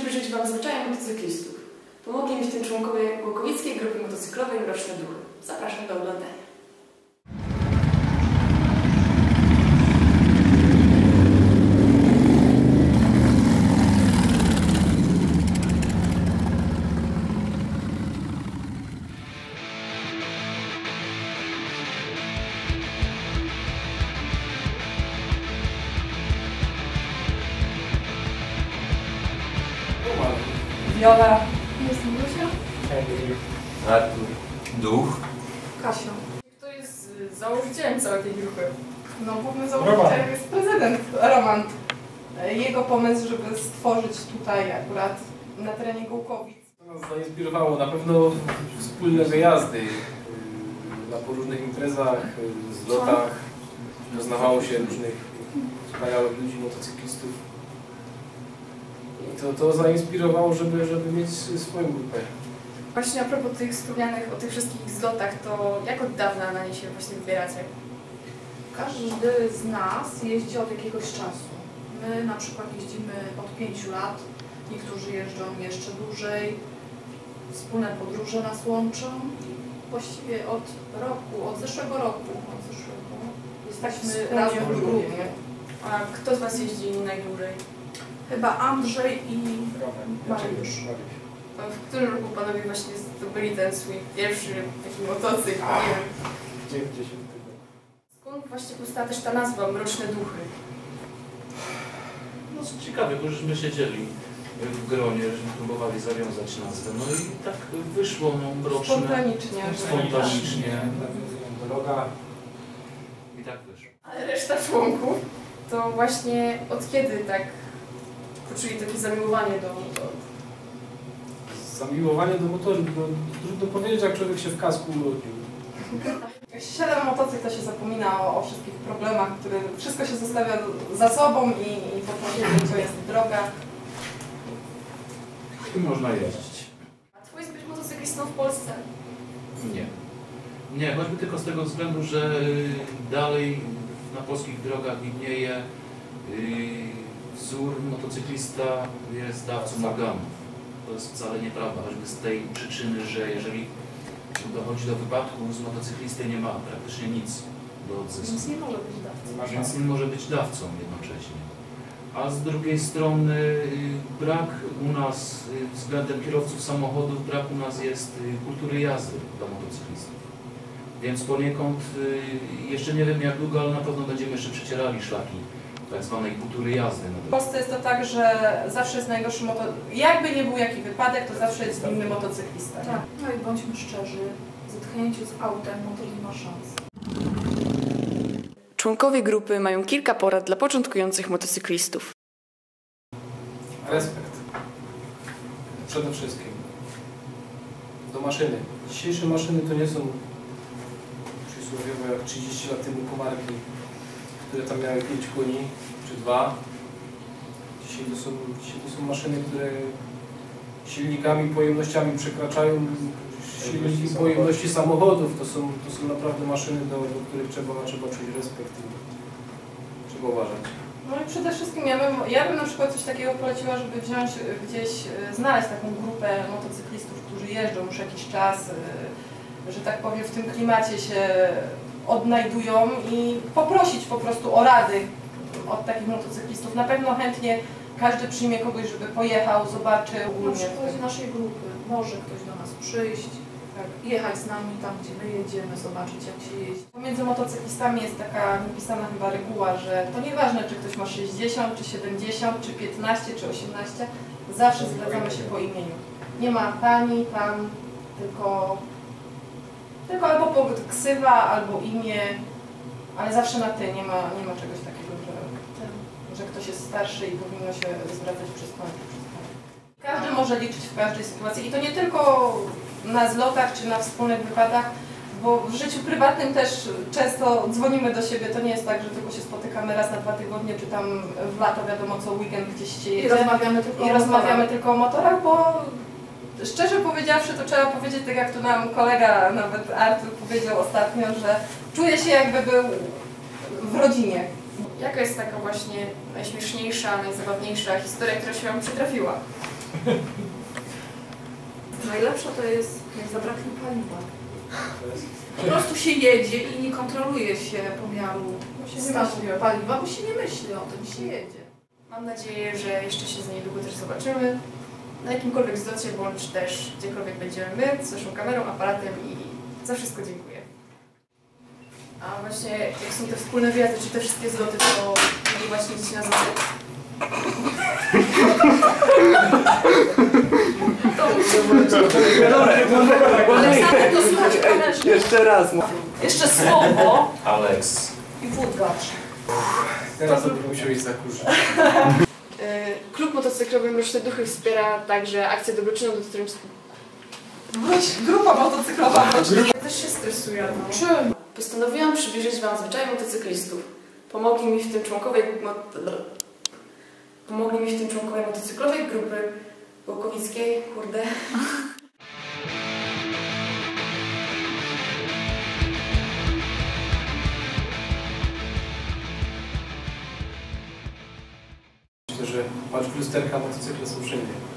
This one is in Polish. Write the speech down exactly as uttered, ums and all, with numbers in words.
przybliżyć Wam zwyczaje motocyklistów. Pomogli mi w tym członkowie Łukowieckiej Grupy Motocyklowej Mroczne Duchy. Zapraszam do oglądania. Wiola. Jestem Lucia. Artur. Duch. Kasia. Kto jest założycielem całej tej grupy? No głównym założycielem jest prezydent Roman. Jego pomysł, żeby stworzyć tutaj akurat na terenie Gołkowic. To nas zainspirowało na pewno wspólne wyjazdy na różnych imprezach, zlotach. Poznawało się różnych wspaniałych ludzi, motocyklistów. I to, to zainspirowało, żeby, żeby mieć swoją grupę. Właśnie a propos tych wspomnianych o tych wszystkich zlotach, to jak od dawna na nie się właśnie wybieracie? Każdy z nas jeździ od jakiegoś czasu. My na przykład jeździmy od pięciu lat, niektórzy jeżdżą jeszcze dłużej. Wspólne podróże nas łączą. Właściwie od roku, od zeszłego roku, od zeszłego jesteśmy razem w grupie. A kto z Was jeździ najdłużej? Chyba Andrzej i Mariusz. A w którym roku Panowie właśnie zdobyli ten swój pierwszy taki motocykl? Nie wiem. dziewięćdziesiątego. Skąd właśnie powstała też ta nazwa Mroczne Duchy? No ciekawe, bo żeśmy siedzieli w gronie, żeśmy próbowali zawiązać nazwę. No i tak wyszło, no mroczne. Spontanicznie. Spontanicznie. Droga. I tak wyszło. Ale reszta członków to właśnie od kiedy tak poczuli takie zamiłowanie do motoru? Zamiłowanie do motoru, bo trudno powiedzieć, jak człowiek się w kasku urodził. Jak się siada na motocykl, to się zapomina o, o wszystkich problemach, które wszystko się zostawia za sobą i, i po prostu to jest droga. I można jeździć. A Twój jest być motocyklistą w Polsce? Nie. Nie, choćby tylko z tego względu, że dalej na polskich drogach widnieje wzór motocyklista jest dawcą organów. To jest wcale nieprawda, choćby z tej przyczyny, że jeżeli dochodzi do wypadku, z motocyklisty nie ma praktycznie nic do odzysku. Więc nie może być dawcą. Więc nie może być dawcą jednocześnie. A z drugiej strony brak u nas względem kierowców samochodów, brak u nas jest kultury jazdy dla motocyklistów. Więc poniekąd jeszcze nie wiem jak długo, ale na pewno będziemy jeszcze przecierali szlaki tak zwanej kultury jazdy. W Polsce jest to tak, że zawsze jest najgorszy moto... Jakby nie był jaki wypadek, to zawsze jest winny motocyklista. Tak. No i bądźmy szczerzy, w zetknięciu z autem motor nie ma szans. Członkowie grupy mają kilka porad dla początkujących motocyklistów. Respekt. Przede wszystkim. Do maszyny. Dzisiejsze maszyny to nie są przysłowiowe jak trzydzieści lat temu komarki, które tam miały pięć koni, czy dwa. Dzisiaj to są, dzisiaj to są maszyny, które silnikami, pojemnościami przekraczają silniki pojemności samochodów. To są, to są naprawdę maszyny, do, do których trzeba, trzeba czuć respekt i trzeba uważać. No i przede wszystkim ja bym, ja bym na przykład coś takiego poleciła, żeby wziąć gdzieś, znaleźć taką grupę motocyklistów, którzy jeżdżą już jakiś czas, że tak powiem w tym klimacie się odnajdują i poprosić po prostu o rady od takich motocyklistów. Na pewno chętnie każdy przyjmie kogoś, żeby pojechał, zobaczył. Na przykładzie naszej grupy może ktoś do nas przyjść, tak, jechać z nami tam, gdzie my jedziemy, zobaczyć jak się jeździ. Pomiędzy motocyklistami jest taka napisana chyba reguła, że to nieważne, czy ktoś ma sześćdziesiąt, czy siedemdziesiąt, czy piętnaście, czy osiemnaście, zawsze zwracamy się po imieniu. Nie ma pani, pan, tylko, tylko albo ksywa, albo imię, ale zawsze na ty, nie ma, nie ma czegoś takiego, że, że ktoś jest starszy i powinno się zwracać przez pan. Każdy może liczyć w każdej sytuacji i to nie tylko na zlotach czy na wspólnych wypadach, bo w życiu prywatnym też często dzwonimy do siebie, to nie jest tak, że tylko się spotykamy raz na dwa tygodnie, czy tam w lato wiadomo co weekend gdzieś się jedzie I rozmawiamy tylko, i o, rozmawiamy motorach. tylko o motorach, bo szczerze powiedziawszy to trzeba powiedzieć, tak jak tu nam kolega, nawet Artur powiedział ostatnio, że czuje się jakby był w rodzinie. Jaka jest taka właśnie najśmieszniejsza, najzabawniejsza historia, która się Wam przytrafiła? Najlepsze to jest, jak zabraknie paliwa. Po prostu się jedzie i nie kontroluje się pomiaru Bo się nie stanu myśli o tym. paliwa, bo się nie myśli o tym, się jedzie. Mam nadzieję, że jeszcze się za niedługo też zobaczymy. Na jakimkolwiek zlocie, bądź też gdziekolwiek będziemy my, z naszą kamerą, aparatem i za wszystko dziękuję. A właśnie jak są te wspólne wyjazdy, czy te wszystkie zloty, to mogę właśnie iść na zloty. Ale same to słuchać koleżki. Jeszcze raz. Jeszcze słowo Alex. i wódgacz. Teraz to bym musiał iść za kurze. Yy, Klub motocyklowy Mroczne Duchy wspiera także akcję dobroczynną, do której Grupa motocyklowa. ja też się stresuję. No. Czym? Postanowiłam przybliżyć Wam zwyczaje motocyklistów. Pomogli mi w tym członkowie, mo... Pomogli mi w tym członkowie motocyklowej grupy Łukowickiej, kurde. Myślę, że patrz w lusterka, motocykle są wszędzie.